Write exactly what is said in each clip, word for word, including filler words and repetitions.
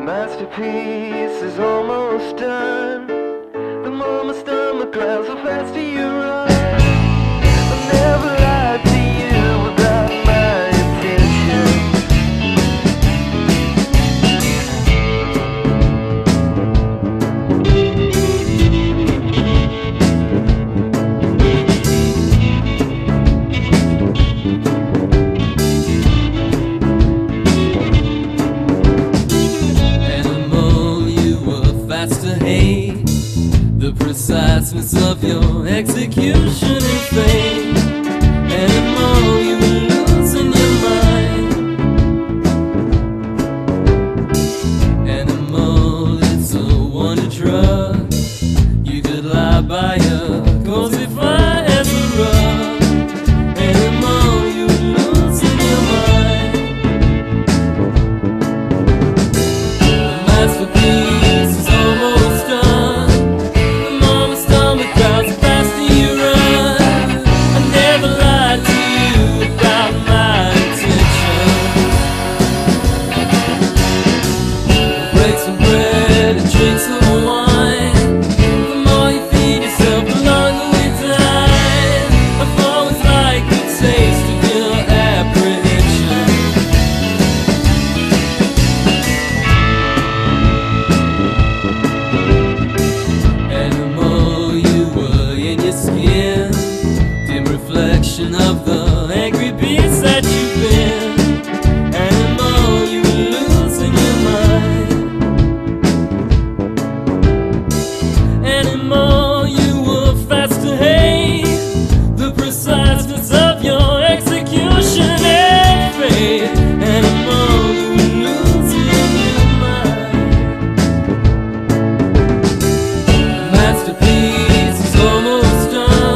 masterpiece is almost done. The more my stomach growls, the faster you run. I never lied to you about my intentions. The preciseness of your execution and fame, animal, you were losing your mind. Animal, it's a wonder drug. You could lie by a cozy fire as a rug. Animal, you were losing your mind. The masterpiece is almost done. Of the angry beast that you've been. Animal, you were losing your mind. Animal, you were fast to hate. The preciseness of your execution and fate. Animal, you were losing your mind. The masterpiece is almost done.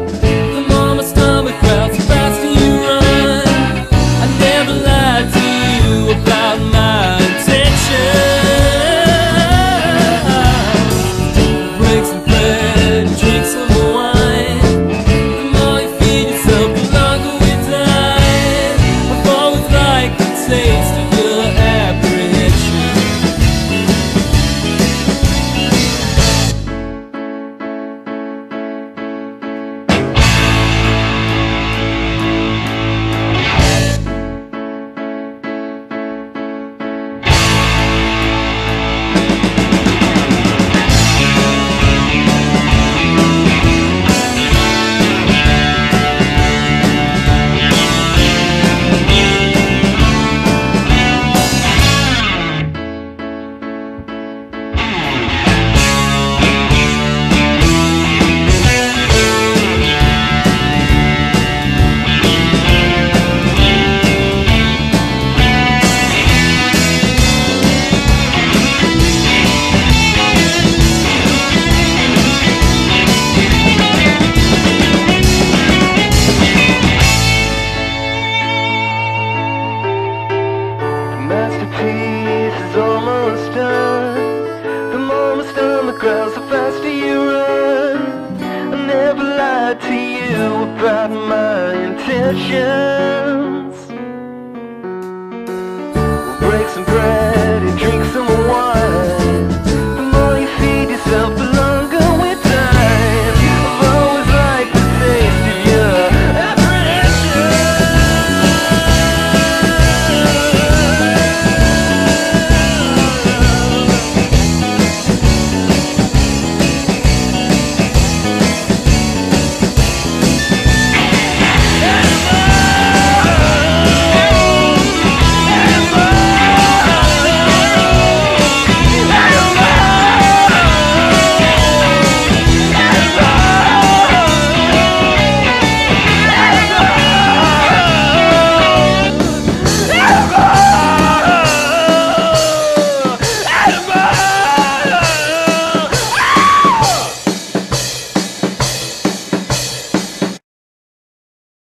Masterpiece is almost done. The more my stomach growls, the faster you run. I never lied to you about my intentions.